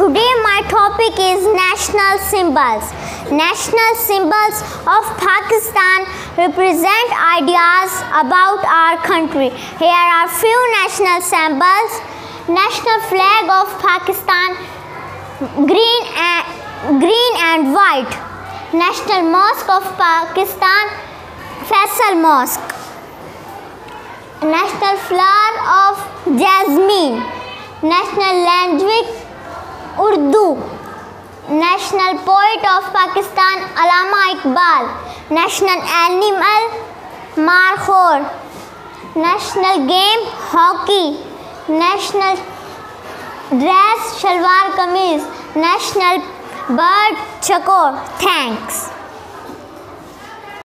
Today my topic is national symbols. National symbols of Pakistan represent ideas about our country. Here are few national symbols. National flag of Pakistan, green and white. National Mosque of Pakistan, Faisal Mosque. National flower of jasmine. National language Urdu. National poet of Pakistan, Allama Iqbal. National animal Markhor. National game hockey. National dress shalwar kameez. National bird chakor. Thanks.